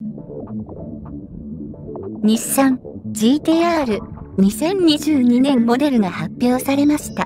日産 GTR2022 年モデルが発表されました。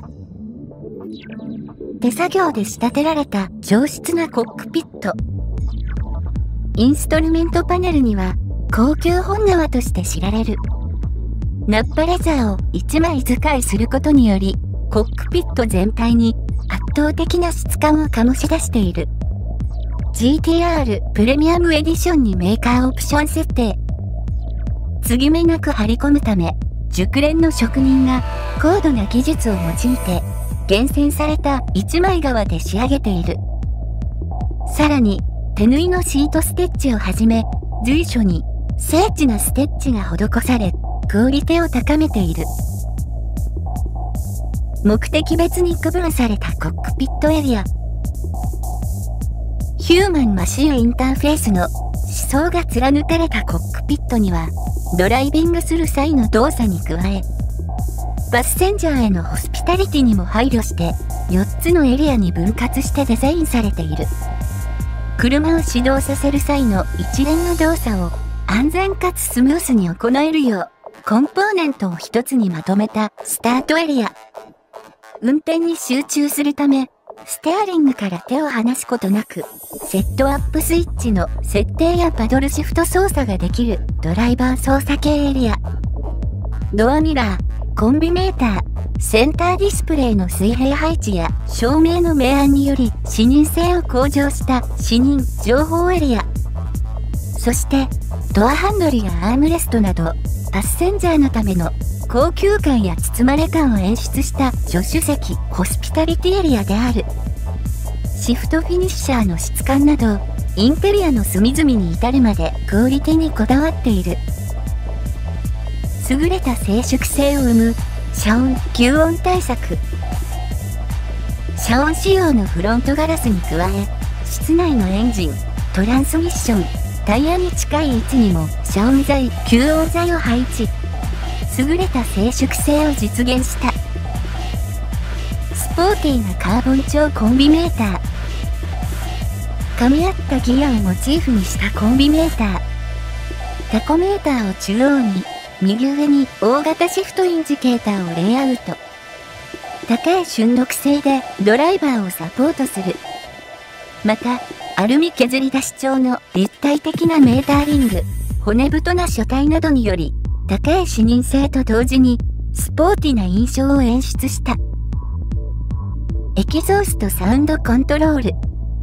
手作業で仕立てられた上質なコックピット。インストルメントパネルには高級本革として知られるナッパレザーを1枚使いすることにより、コックピット全体に圧倒的な質感を醸し出している。GTR プレミアムエディションにメーカーオプション設定。継ぎ目なく張り込むため、熟練の職人が高度な技術を用いて、厳選された一枚革で仕上げている。さらに、手縫いのシートステッチをはじめ、随所に精緻なステッチが施され、クオリティを高めている。目的別に区分されたコックピットエリア。ヒューマンマシンインターフェースの思想が貫かれたコックピットには、ドライビングする際の動作に加え、パッセンジャーへのホスピタリティにも配慮して、4つのエリアに分割してデザインされている。車を始動させる際の一連の動作を安全かつスムースに行えるよう、コンポーネントを一つにまとめたスタートエリア。運転に集中するため、ステアリングから手を離すことなく、セットアップスイッチの設定やパドルシフト操作ができるドライバー操作系エリア。ドアミラー、コンビネーター、センターディスプレイの水平配置や照明の明暗により視認性を向上した視認情報エリア。そして、ドアハンドルやアームレストなど、パッセンジャーのための高級感や包まれ感を演出した助手席ホスピタリティエリアである。シフトフィニッシャーの質感など、インテリアの隅々に至るまでクオリティにこだわっている。優れた静粛性を生む遮音・吸音対策。遮音仕様のフロントガラスに加え、室内のエンジン、トランスミッション、タイヤに近い位置にも遮音材・吸音材を配置。優れた静粛性を実現した。スポーティーなカーボン調コンビネーター。噛み合ったギアをモチーフにしたコンビネーター。タコメーターを中央に、右上に大型シフトインジケーターをレイアウト。高い瞬読性でドライバーをサポートする。また、アルミ削り出し調の立体的なメーターリング、骨太な車体などにより、高い視認性と同時にスポーティーな印象を演出した。エキゾーストサウンドコントロール。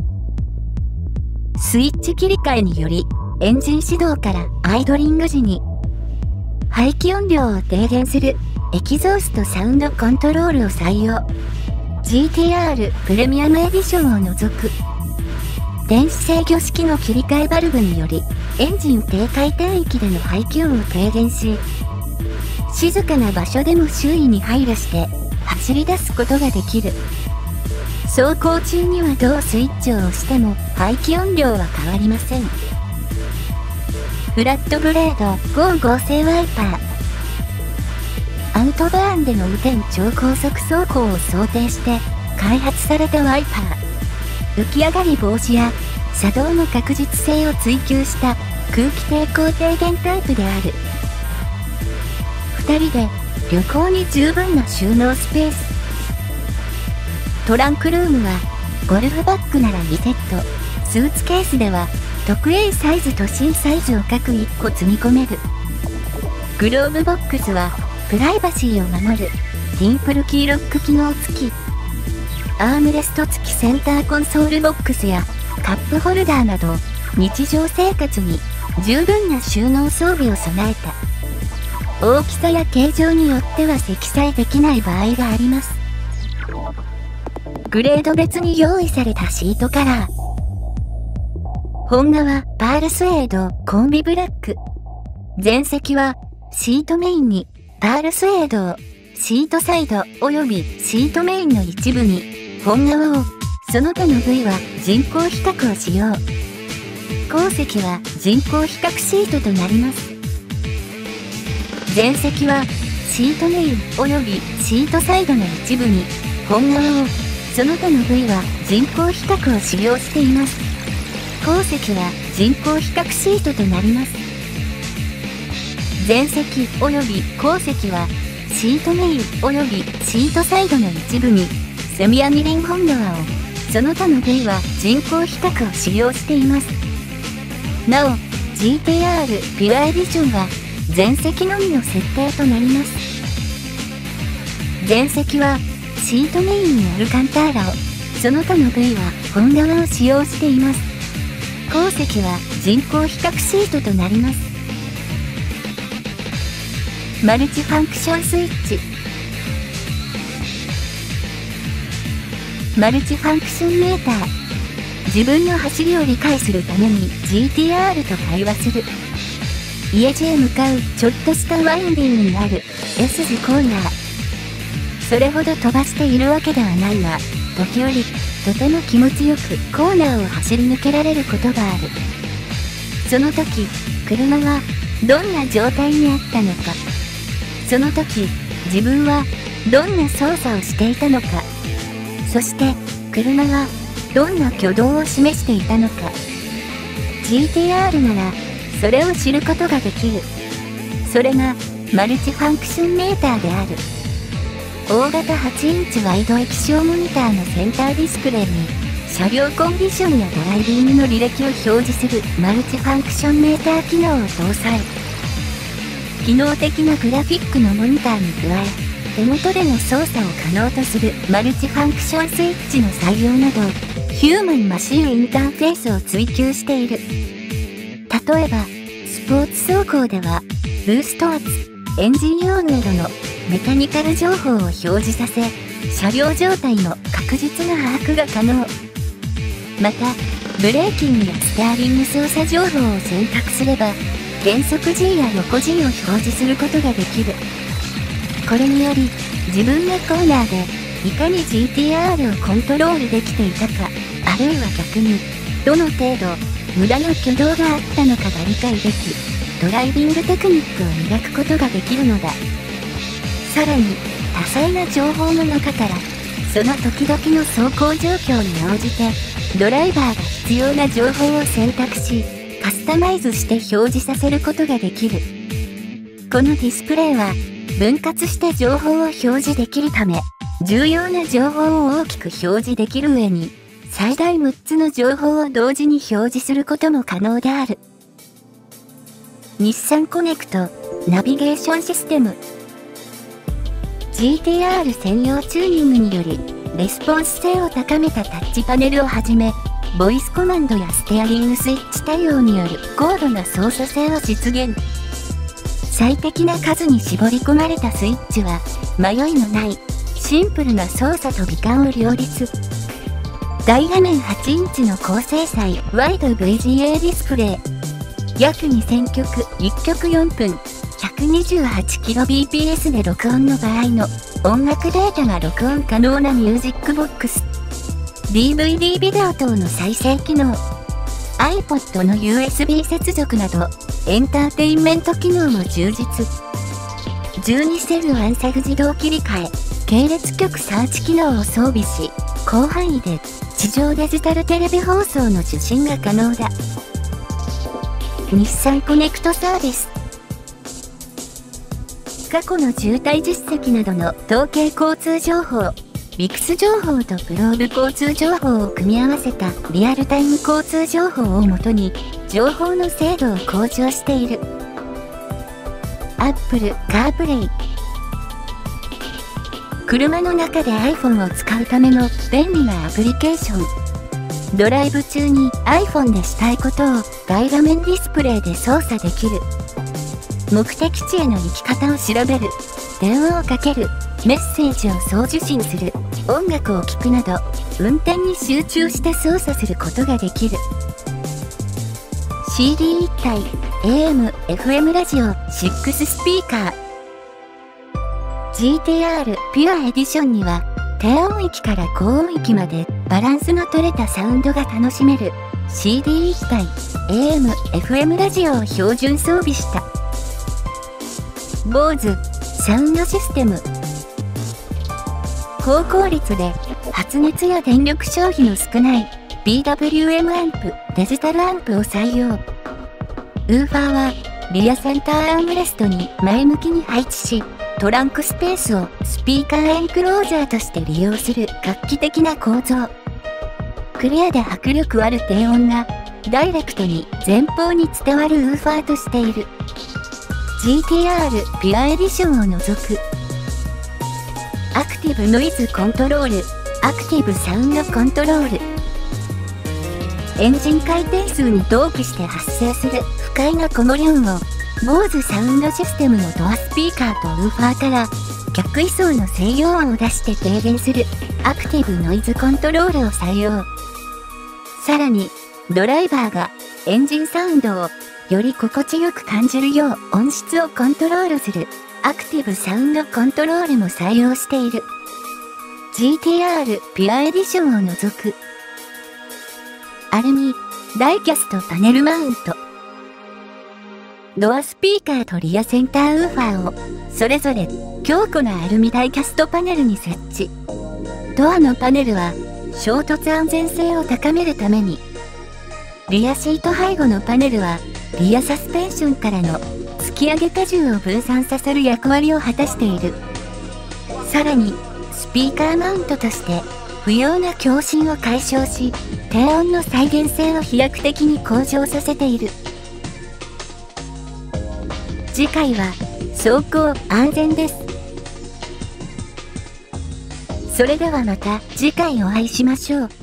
スイッチ切り替えによりエンジン始動からアイドリング時に排気音量を低減するエキゾーストサウンドコントロールを採用。GTR プレミアムエディションを除く。電子制御式の切り替えバルブによりエンジン低回転域での排気音を低減し、静かな場所でも周囲に配慮して走り出すことができる。走行中にはどうスイッチを押しても排気音量は変わりません。フラットブレード5合成ワイパー。アウトバーンでの雨天超高速走行を想定して開発されたワイパー。浮き上がり防止や作動の確実性を追求した空気抵抗低減タイプである。2人で旅行に十分な収納スペース。トランクルームはゴルフバッグなら2セット、スーツケースでは特 A サイズと C サイズを各1個積み込める。グローブボックスはプライバシーを守るティンプルキーロック機能付き。アームレスト付きセンターコンソールボックスやカップホルダーなど日常生活に十分な収納装備を備えた。大きさや形状によっては積載できない場合があります。グレード別に用意されたシートカラー。本革パールスエードコンビブラック。前席はシートメインにパールスエードを、シートサイド及びシートメインの一部に本革を、その他の部位は人工比較を使用。後席は人工比較シートとなります。前席はシートメイン及びシートサイドの一部に本革を、その他の部位は人工比較を使用しています。 後席は人工比較シートとなります。前席及び後席はシートメイン及びシートサイドの一部にセミアニリン本ドアを、その他の部位は人工比較を使用しています。なお、GTR ピュアエディションは前席のみの設定となります。前席はシートメインにアルカンターラを、その他の部位は本革を使用しています。後席は人工比較シートとなります。マルチファンクションスイッチ。マルチファンクションメーター。自分の走りを理解するために GTR と会話する。家路へ向かうちょっとしたワインディングにある S 字コーナー。それほど飛ばしているわけではないが、時折とても気持ちよくコーナーを走り抜けられることがある。その時、車はどんな状態にあったのか。その時、自分はどんな操作をしていたのか。そして、車はどんな挙動を示していたのか。GTR なら、それを知ることができる。それが、マルチファンクションメーターである。大型8インチワイド液晶モニターのセンターディスプレイに、車両コンディションやドライビングの履歴を表示するマルチファンクションメーター機能を搭載。機能的なグラフィックのモニターに加え、手元での操作を可能とするマルチファンクションスイッチの採用など、ヒューマンマシンインターフェースを追求している。例えば、スポーツ走行では、ブースト圧、エンジン用などのメカニカル情報を表示させ、車両状態の確実な把握が可能。また、ブレーキングやステアリング操作情報を選択すれば、減速 G や横 G を表示することができる。これにより、自分がコーナーでいかに GTR をコントロールできていたか、あるいは逆に、どの程度、無駄な挙動があったのかが理解でき、ドライビングテクニックを磨くことができるのだ。さらに、多彩な情報の中から、その時々の走行状況に応じて、ドライバーが必要な情報を選択し、カスタマイズして表示させることができる。このディスプレイは、分割して情報を表示できるため、重要な情報を大きく表示できる上に、最大6つの情報を同時に表示することも可能である。日産コネクト、ナビゲーションシステム。GTR 専用チューニングにより、レスポンス性を高めたタッチパネルをはじめ、ボイスコマンドやステアリングスイッチ対応による高度な操作性を実現。最適な数に絞り込まれたスイッチは、迷いのない、シンプルな操作と美観を両立。大画面8インチの高精細ワイド VGA ディスプレイ。約2000曲、1曲4分、128kbps で録音の場合の音楽データが録音可能なミュージックボックス。DVD ビデオ等の再生機能。iPod の USB 接続など、エンターテインメント機能も充実。12セルワンセグ自動切り替え、系列局サーチ機能を装備し、広範囲で地上デジタルテレビ放送の受信が可能だ。日産コネクトサービス。過去の渋滞実績などの統計交通情報、ビクス情報とプローブ交通情報を組み合わせたリアルタイム交通情報をもとに、情報の精度を向上している。Apple CarPlay。車の中で iPhone を使うための便利なアプリケーション。ドライブ中に iPhone でしたいことを大画面ディスプレイで操作できる。目的地への行き方を調べる。電話をかける。メッセージを送受信する。音楽を聴くなど、運転に集中して操作することができる。CD 一体、AM、FM ラジオ、6スピーカー。GTR ピュアエディションには、低音域から高音域までバランスの取れたサウンドが楽しめる CD 一体、AM、FM ラジオを標準装備した。BOSE サウンドシステム。高効率で発熱や電力消費の少ない PWM アンプ、デジタルアンプを採用。ウーファーは、リアセンターアームレストに前向きに配置し、トランクスペースをスピーカーエンクロージャーとして利用する画期的な構造。クリアで迫力ある低音が、ダイレクトに前方に伝わるウーファーとしている。GTR ピュアエディションを除く。アクティブノイズコントロール、アクティブサウンドコントロール。エンジン回転数に同期して発生する不快なこもり音を、BOSE サウンドシステムのドアスピーカーとウーファーから逆位相の制御音を出して低減するアクティブノイズコントロールを採用。さらに、ドライバーがエンジンサウンドをより心地よく感じるよう音質をコントロールするアクティブサウンドコントロールも採用している。GTR ピュアエディションを除く。アルミ、ダイキャストパネルマウント。ドアスピーカーとリアセンターウーファーを、それぞれ強固なアルミダイキャストパネルに設置。ドアのパネルは、衝突安全性を高めるために、リアシート背後のパネルは、リアサスペンションからの突き上げ荷重を分散させる役割を果たしている。さらに、スピーカーマウントとして、不要な共振を解消し、低音の再現性を飛躍的に向上させている。次回は、走行安全です。それではまた次回お会いしましょう。